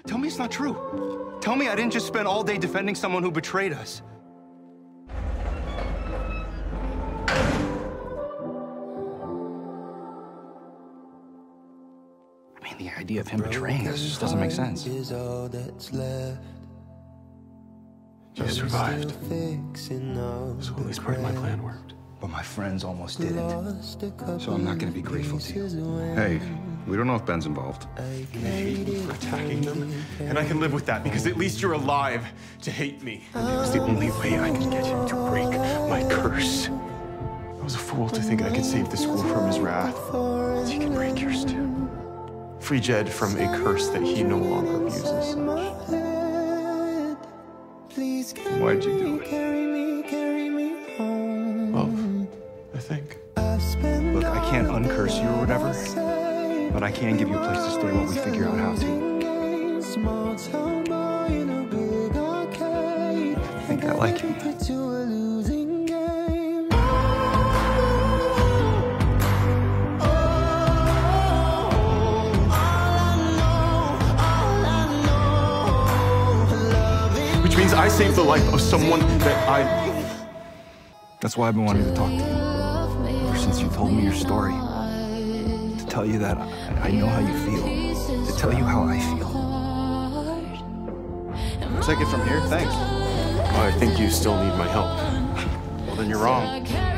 Tell me it's not true. Tell me I didn't just spend all day defending someone who betrayed us. I mean, the idea of him betraying us just doesn't make sense. You survived. So at least part of my plan worked. But my friends almost didn't. So I'm not gonna be grateful to you. Hey, we don't know if Ben's involved. I hate you for attacking them, and I can live with that because at least you're alive to hate me. It was the only way I could get him to break my curse. I was a fool to think I could save the school from his wrath. He can break yours too. Free Jed from a curse that he no longer views as such. Why'd you do it? Love, I think. Look, I can't uncurse you or whatever, but I can give you a place to stay while we figure out how to. I think I like you. Which means I saved the life of someone that I... That's why I've been wanting to talk to you. Ever since you told me your story. To tell you that I know how you feel. To tell you how I feel. Take it from here, thanks. Oh, I think you still need my help. Well, then you're wrong.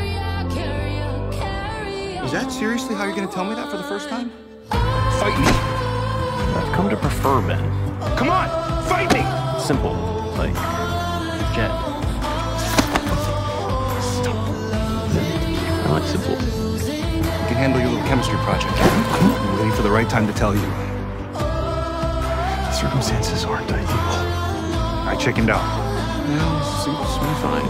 Is that seriously how you're gonna tell me that for the first time? Fight me! I've come to prefer Ben. Come on! Fight me! Simple, like Jed. I like simple. You can handle your little chemistry project. I'm waiting for the right time to tell you. The circumstances aren't ideal. I chickened out. Well, suits me fine.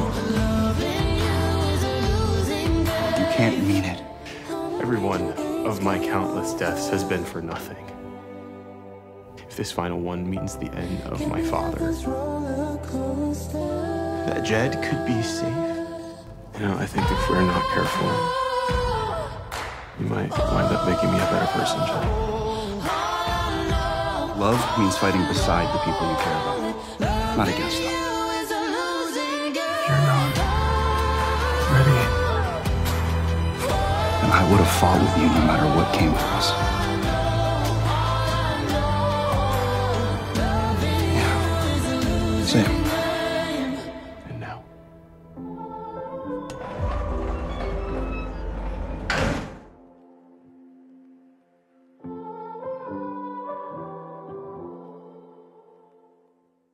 You can't mean it. Every one of my countless deaths has been for nothing. If this final one means the end of my father, that Jed could be safe. You know, I think if we're not careful, you might wind up making me a better person, Jed. Love means fighting beside the people you care about, not against them. You're not ready. And I would have fought with you no matter what came for us. Yeah. Same.